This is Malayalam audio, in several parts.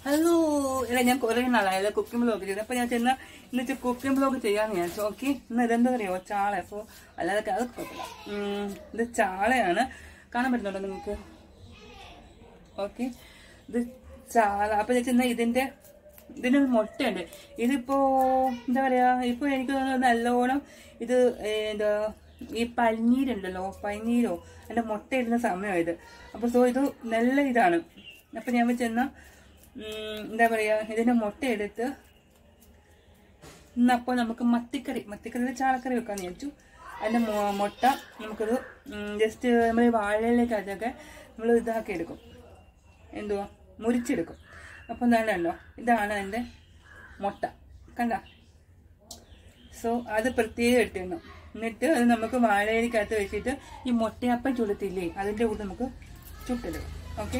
ഹലോ, ഇല്ല ഞാൻ കുറെ നാളായത് കുക്കിംഗ് ബ്ലോഗ് ചെയ്ത്. അപ്പൊ ഞാൻ ഇന്നിട്ട് കുക്കിംഗ് ബ്ലോഗ് ചെയ്യാന്ന് വിചാരിച്ചു. ഓക്കെ, ഇന്ന് ഇതെന്താ പറയുക, ചാള. അപ്പൊ അല്ലാതെ അത് കുഴപ്പമില്ല. ഇത് ചാളയാണ്, കാണാൻ പറ്റുന്നുണ്ടോ നിങ്ങൾക്ക്? ഓക്കെ, ഇത് ചാള. അപ്പൊ ഞാൻ ഇതിനൊരു മുട്ടയുണ്ട്. ഇതിപ്പോ എന്താ പറയാ, ഇപ്പൊ എനിക്ക് തോന്നുന്നത് നല്ലോണം ഇത് എന്താ ഈ പനിനീരുണ്ടല്ലോ, പനിനീരോ അതിന്റെ മുട്ട ഇടുന്ന സമയമായത്. അപ്പൊ ഇത് നല്ല ഇതാണ്. അപ്പൊ ഞാൻ വെച്ചെന്നാ എന്താ പറയാ, ഇതിന്റെ മുട്ട എടുത്ത് ഇന്നപ്പോ നമുക്ക് മത്തിക്കറിയുടെ ചാളക്കറി വെക്കാന്ന് വിചാരിച്ചു. അതിന്റെ മുട്ട നമുക്കത് ജസ്റ്റ് നമ്മൾ വാഴയിലേക്ക് അതൊക്കെ നമ്മൾ ഇതാക്കി എടുക്കും, എന്തുവാ മുറിച്ചെടുക്കും. അപ്പൊ എന്താണല്ലോ, ഇതാണ് അതിന്റെ മുട്ട, കണ്ട. സോ അത് പ്രത്യേകം എടുത്തിരുന്നു. എന്നിട്ട് അത് നമുക്ക് വാഴയിലേക്കകത്ത് വെച്ചിട്ട് ഈ മുട്ടയപ്പം ചുടത്തില്ലേ, അതിന്റെ കൂടെ നമുക്ക് ചുട്ടെടുക്കും. ഓക്കെ,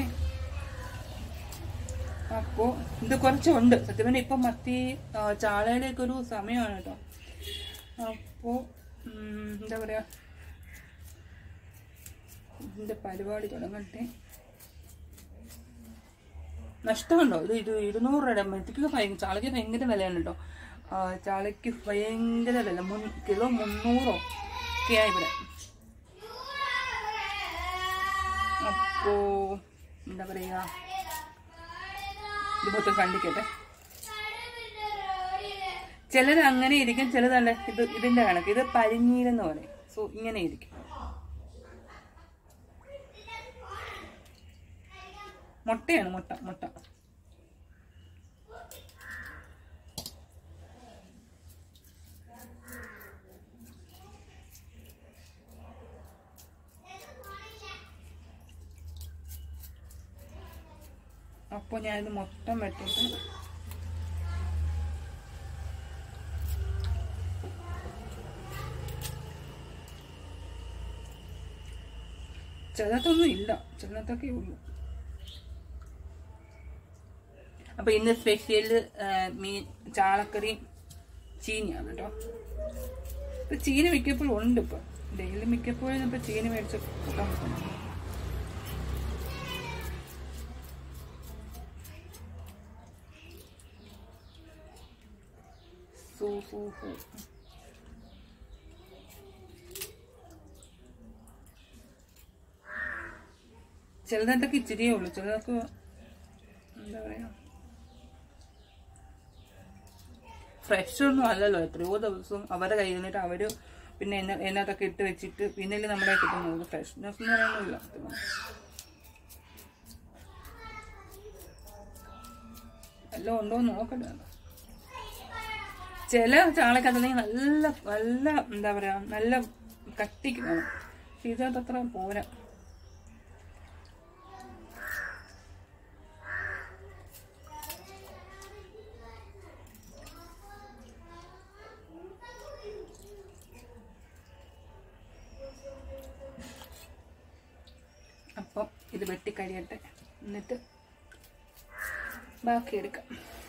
അപ്പോ ഇത് കുറച്ചുണ്ട് സത്യം പറഞ്ഞാൽ. ഇപ്പൊ മത്തി ചാളയിലേക്കൊരു സമയമാണ് കേട്ടോ. അപ്പോ എന്താ പറയാ, ഇതിന്റെ പരിപാടി തുടങ്ങട്ടെ. നഷ്ടമുണ്ടോ? ഇത് 200 രൂപയുടെ മത്തിക്ക് ചാളയ്ക്ക് ഭയങ്കര വിലയാണ് കേട്ടോ. ചാളയ്ക്ക് ഭയങ്കര വില, കിലോ 300 ഒക്കെയാ ഇവിടെ. അപ്പോ എന്താ പറയാ, ഇത് മൊത്തം കണ്ടിക്കട്ടെ. ചിലത് അങ്ങനെ ഇരിക്കും, ചിലതല്ല. ഇതിന്റെ കണക്ക്, ഇത് പരിഞ്ഞീരെന്ന് പറയും. സോ ഇങ്ങനെ ഇരിക്കും. മുട്ടയാണ്, മുട്ട. അപ്പോൾ ഞാനിത് മൊത്തം വെട്ടിട്ട് ചിലതൊന്നും ഇല്ല, ചിലതൊക്കെ ഉള്ളു. അപ്പൊ ഇന്ന് സ്പെഷ്യൽ മീൻ ചാളക്കറി ചീനിയാണ് കേട്ടോ. ഇപ്പൊ ചീനി മിക്കപ്പോഴും ഉണ്ട്. ഇപ്പൊ ഡെയിലി മിക്കപ്പോഴും ഇപ്പൊ ചീനി മേടിച്ച് കൂട്ടാൻ പറ്റുന്നു. ചിലതൊക്കെ ഇച്ചിരിയേ ഉള്ളു, ചിലതൊക്കെ എന്താ പറയാ ഫ്രഷ് ഒന്നും അല്ലല്ലോ. എത്രയോ ദിവസം അവരുടെ കയ്യിൽ നിന്നിട്ട് അവര് പിന്നെ എന്നതൊക്കെ ഇട്ട് വെച്ചിട്ട് പിന്നല്ലേ നമ്മുടെ കിട്ടുന്നത്. ഫ്രഷ്നെസ് എന്ന് പറയാനില്ല. എല്ലാം ഉണ്ടോ നോക്കട്ടെ. ചില ചാളക്കകത്തുണ്ടെങ്കിൽ നല്ല എന്താ പറയാ, നല്ല കട്ടിക്ക് വേണം. ഇതിനകത്ത് അത്ര പോരാ. അപ്പം ഇത് വെട്ടിക്കഴിയട്ടെ, എന്നിട്ട് ബാക്കി എടുക്കാം.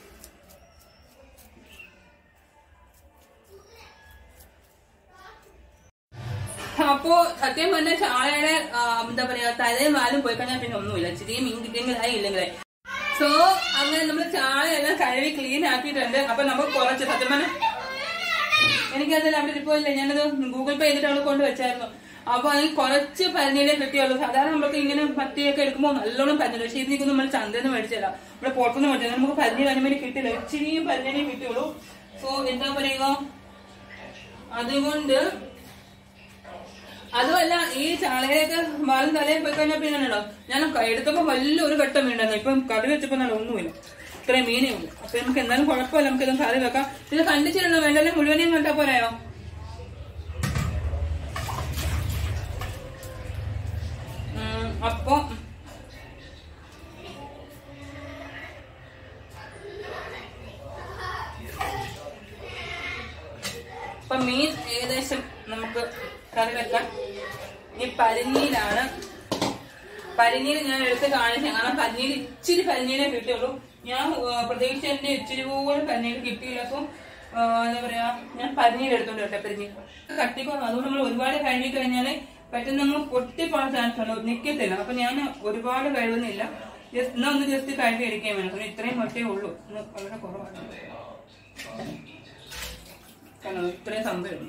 അപ്പോ സത്യം പറഞ്ഞ ചാളയുടെ എന്താ പറയാ, തലയും വാലും പോയി കഴിഞ്ഞാൽ പിന്നെ ഒന്നുമില്ല. ചെറിയ മീൻ കിട്ടിയെങ്കിലായി ഇല്ലെങ്കിലേ. സോ അങ്ങനെ നമ്മൾ ചാളയെല്ലാം കഴുകി ക്ലീൻ ആക്കിയിട്ടുണ്ട്. അപ്പൊ നമുക്ക് കുറച്ച് സത്യം പറഞ്ഞ എനിക്കതിൽ അവിടെ ഇരിപ്പില്ല, ഞാനത് ഗൂഗിൾ പേ ചെയ്തിട്ട് അവൾ കൊണ്ടുവച്ചായിരുന്നു. അപ്പൊ അതിൽ കുറച്ച് പരിഞ്ഞിലേ കിട്ടിയുള്ളൂ. സാധാരണ നമുക്ക് ഇങ്ങനെ മത്തിയൊക്കെ എടുക്കുമ്പോൾ നല്ലോണം പരിഞ്ഞില്ല. പക്ഷെ ഇതിനൊക്കെ നമ്മൾ ചന്തയിൽ നിന്ന് മേടിച്ചല്ല, ഇവിടെ പുറത്തുനിന്ന് മേടിച്ചത്. നമുക്ക് പരിഞ്ഞി വരുമ്പോൾ കിട്ടില്ല, ഇച്ചിരിയും പരിഞ്ഞിലേ കിട്ടിയുള്ളൂ. സോ എന്താ പറയുക, അതുകൊണ്ട് അതുമല്ല ഈ ചാളയൊക്കെ വാലും തലയും പോയി കഴിഞ്ഞാൽ പിന്നെ ഉണ്ടോ, ഞാൻ എടുത്തപ്പോ വലിയൊരു ഘട്ടം വീണ്ടായിരുന്നു. ഇപ്പം കറി വെച്ചപ്പോ നല്ല ഒന്നുമില്ല, ഇത്രയും മീനേ ഉള്ളൂ. അപ്പൊ നമുക്ക് എന്തായാലും കുഴപ്പമില്ല, നമുക്ക് ഇതും കറി വെക്കാം. ഇത് കണ്ടിച്ചിട്ടുണ്ടോ? വേണ്ടല്ലേ, മുഴുവനെയും കണ്ടാ പോരായോ? അപ്പൊ മീൻ ഏകദേശം നമുക്ക് കറി വെക്കാം. ഈ പരിഞ്ഞീരാണ്. പരിഞ്ഞീര് ഞാൻ എടുത്ത് കാണിച്ചു, കാരണം പരിഞ്ഞീര് ഇച്ചിരി പരിഞ്ഞീരേ കിട്ടിയുള്ളൂ. ഞാൻ പ്രത്യേകിച്ച് എന്റെ ഇച്ചിരി പോലും പരിഞ്ഞീര് കിട്ടിയില്ല. അപ്പൊ എന്താ പറയാ, ഞാൻ പരിഞ്ഞീര് എടുത്തോണ്ട് വരട്ടെ. പരിഞ്ഞീര് കട്ടിക്കോണം, അതുകൊണ്ട് നമ്മൾ ഒരുപാട് കഴുകി കഴിഞ്ഞാല് പെട്ടെന്ന് പൊട്ടിപ്പോണ ചാൻസ് ഉണ്ടോ, നിക്കത്തില്ല. അപ്പൊ ഞാൻ ഒരുപാട് കഴുകുന്നില്ല, ഒന്ന് ജസ്റ്റ് കഴുകി എടുക്കാൻ വേണം. പിന്നെ ഇത്രയും മുട്ടയേ ഉള്ളൂ, ഇന്ന് വളരെ കുറവാണ്. കാരണം ഇത്രയും സംഭവം.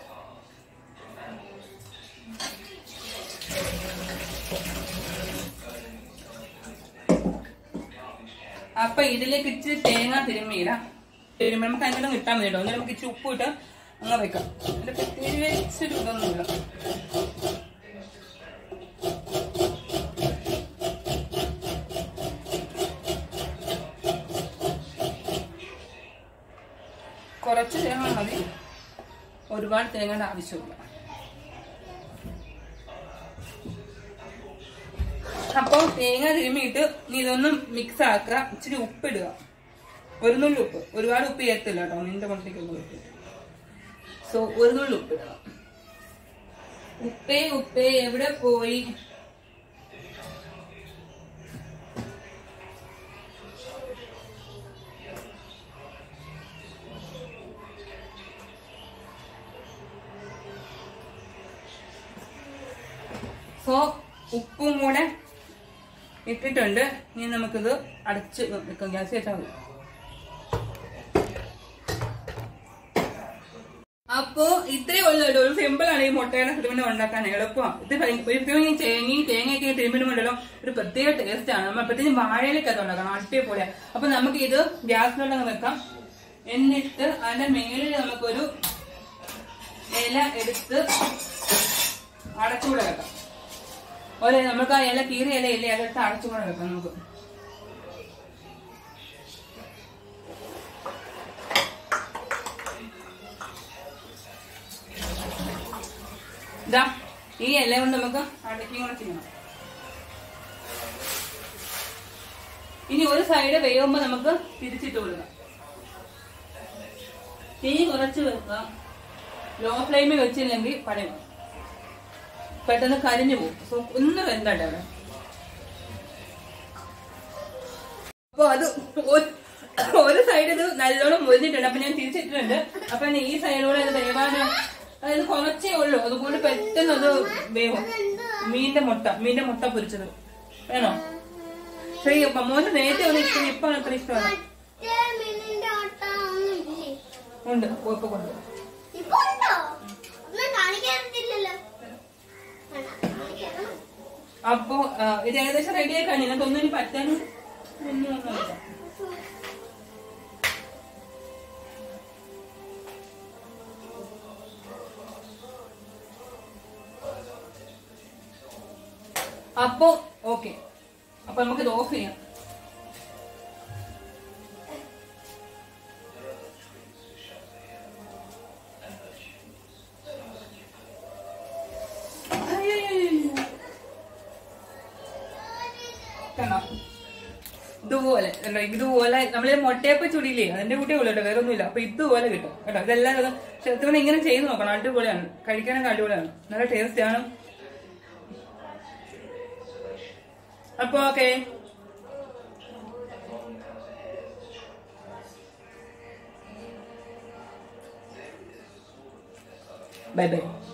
അപ്പൊ ഇതിലേക്ക് ഇച്ചിരി തേങ്ങ തിരുമ്മിയിടാം. തിരുമ്പി നമുക്ക് അങ്ങനെ ഇട്ടാൽ മതി കേട്ടോ. നമുക്ക് ഇച്ചിരി ഉപ്പ് ഇട്ട് അങ്ങ് വെക്കാം. അതിന്റെ പ്രത്യേകിച്ചൊരു ഇതൊന്നുമില്ല. കുറച്ച് തേങ്ങ മതി, ഒരുപാട് തേങ്ങയുടെ ആവശ്യമില്ല. അപ്പൊ തേങ്ങ തിരുമ്മിയിട്ട് നീ ഇതൊന്നും മിക്സ് ആക്കുക. ഇച്ചിരി ഉപ്പിടുക, ഒരു നുള്ളി ഉപ്പ്. ഒരുപാട് ഉപ്പ് ചേർത്തില്ല കേട്ടോ, നിന്റെ മുട്ടയ്ക്കൊന്നും ഉപ്പ്. സോ ഒരു നുള്ളി ഉപ്പിടുക. ഉപ്പേ എവിടെ പോയി? സോ ഉപ്പും കൂടെ ഇട്ടിട്ടുണ്ട്. ഇനി നമുക്കിത് അടച്ച് വെക്കാം, ഗ്യാസ് വെച്ചാൽ മതി. അപ്പോ ഇത്രയേ ഉള്ളൂ കേട്ടോ. ഒരു സിമ്പിൾ ആണ് ഈ മുട്ടയുടെ തിരുമന ഉണ്ടാക്കാൻ, എളുപ്പമാണ്. ഇത് തേങ്ങയൊക്കെ തിരുമനുണ്ടല്ലോ, ഒരു പ്രത്യേക ടേസ്റ്റ് ആണ്. നമ്മൾ പ്രത്യേകിച്ച് വാഴയിലൊക്കെ അത് ഉണ്ടാക്കണം, അടിപൊളിയാണ്. അപ്പൊ നമുക്ക് ഇത് ഗ്യാസിലോട്ട് വെക്കാം. എന്നിട്ട് അതിന്റെ മേളിൽ നമുക്കൊരു ഇല എടുത്ത് അടച്ചുകൂടെ വെക്കാം. നമുക്ക് ആ ഇല കീറിയ ഇല ഇല്ലേ, അതെടുത്ത് അടച്ചുകൂടെ വെക്കാം നമുക്ക്. ഇതാ ഈ ഇല കൊണ്ട് നമുക്ക് അടയ്ക്കും കൂടെ ചെയ്യണം. ഇനി ഒരു സൈഡ് വേവുമ്പോ നമുക്ക് തിരിച്ചിട്ട് കൊടുക്കാം. തീ കുറച്ച് വെക്കാം. ലോ ഫ്ലെയിമിൽ വെച്ചില്ലെങ്കിൽ പഴയും പെട്ടെന്ന് കരിഞ്ഞു പോകും. സോ ഒന്ന് വെന്തട്ടെ അവിടെ. അപ്പൊ അത് ഒരു സൈഡ് ഇത് നല്ലോണം മുരിഞ്ഞിട്ടുണ്ട്. അപ്പൊ ഞാൻ തിരിച്ചിട്ടുണ്ട്. അപ്പൊ ഈ സൈഡിലൂടെ അത് വേവാതെ, അതായത് കുറച്ചേ ഉള്ളൂ, അതുകൊണ്ട് പെട്ടെന്ന് അത് വേവും. മീന്റെ മുട്ട പൊരിച്ചത് വേണോ? ശരി. അപ്പൊ മോന് നേരത്തെ ഒന്ന് ഇഷ്ടം, ഇപ്പൊ അത്ര ഇഷ്ടമാണ്. ഉണ്ട്, ഇപ്പൊ കൊണ്ട്. അപ്പൊ ഇത് ഏകദേശം റെഡിയായി കഴിഞ്ഞു. ഇതിനകത്തൊന്നും ഇനി പറ്റാനും ഒന്നുമില്ല. അപ്പൊ ഓക്കെ, അപ്പൊ നമുക്കിത് ഓഫ് ചെയ്യാം. ഇതുപോലെ നമ്മള് മുട്ടയപ്പ് ചുടിയില്ലേ, അതിന്റെ കൂട്ടിയേ ഉള്ളൂ കേട്ടോ, വേറെ ഒന്നുമില്ല. അപ്പൊ ഇതുപോലെ കിട്ടും കേട്ടോ. ഇതെല്ലാം ചെറുത്തുകൊണ്ട് ഇങ്ങനെ ചെയ്ത് നോക്കണം, അടിപൊളിയാണ്. കഴിക്കാനൊക്കെ അടിപൊളിയാണ്, നല്ല ടേസ്റ്റ് ആണ്. അപ്പൊ ഓക്കെ, ബൈ ബൈ.